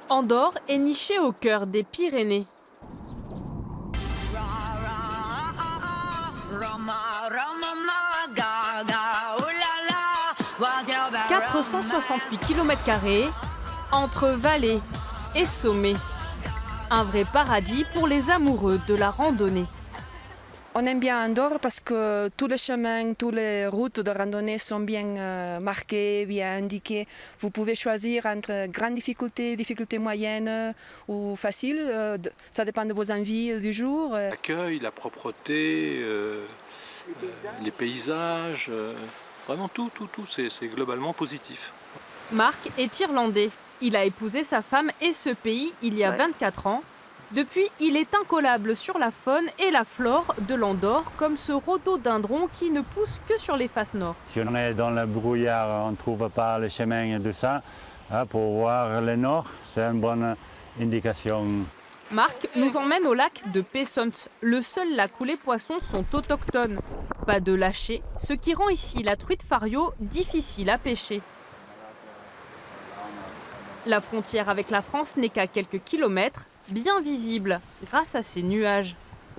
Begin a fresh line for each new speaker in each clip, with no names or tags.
Andorre est nichée au cœur des Pyrénées. « 468 km² entre vallées et sommets. Un vrai paradis pour les amoureux de la randonnée.
On aime bien Andorre parce que tous les chemins, toutes les routes de randonnée sont bien marquées, bien indiquées. Vous pouvez choisir entre grande difficulté, difficulté moyenne ou facile. Ça dépend de vos envies du jour.
L'accueil, la propreté, les paysages, vraiment tout, c'est globalement positif.
Marc est irlandais. Il a épousé sa femme et ce pays il y a 24 ans. Depuis, il est incollable sur la faune et la flore de l'Andorre, comme ce rhododendron qui ne pousse que sur les faces nord.
Si on est dans le brouillard, on ne trouve pas le chemin et tout ça. Pour voir le nord, c'est une bonne indication.
Marc nous emmène au lac de Pessons, le seul lac où les poissons sont autochtones. Pas de lâcher, ce qui rend ici la truite fario difficile à pêcher. La frontière avec la France n'est qu'à quelques kilomètres, bien visible grâce à ces nuages.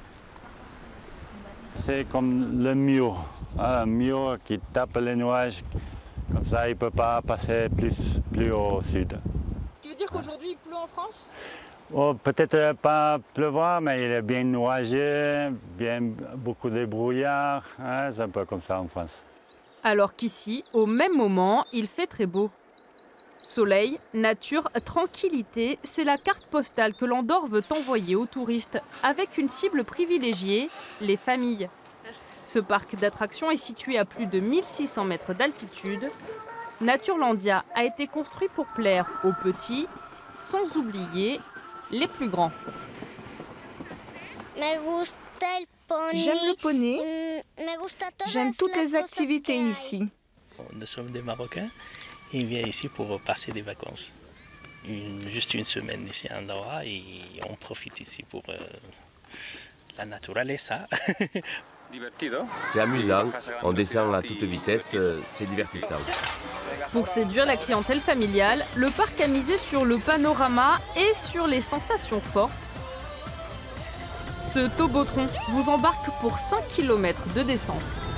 C'est comme le mur, un mur qui tape les nuages, comme ça il ne peut pas passer plus au sud.
Ce qui veut dire qu'aujourd'hui il pleut en France ?
Oh, peut-être pas pleuvoir, mais il est bien nuagé, beaucoup de brouillard, c'est un peu comme ça en France.
Alors qu'ici, au même moment, il fait très beau. Soleil, nature, tranquillité, c'est la carte postale que l'Andorre veut envoyer aux touristes, avec une cible privilégiée, les familles. Ce parc d'attractions est situé à plus de 1600 mètres d'altitude. Naturlandia a été construit pour plaire aux petits, sans oublier les plus grands.
J'aime le poney, j'aime toutes les activités ici.
Nous sommes des Marocains. Il vient ici pour passer des vacances. Juste une semaine ici à Andorra et on profite ici pour la naturaleza.
C'est amusant, on descend à toute vitesse, c'est divertissant.
Pour séduire la clientèle familiale, le parc a misé sur le panorama et sur les sensations fortes. Ce tobotron vous embarque pour 5 km de descente.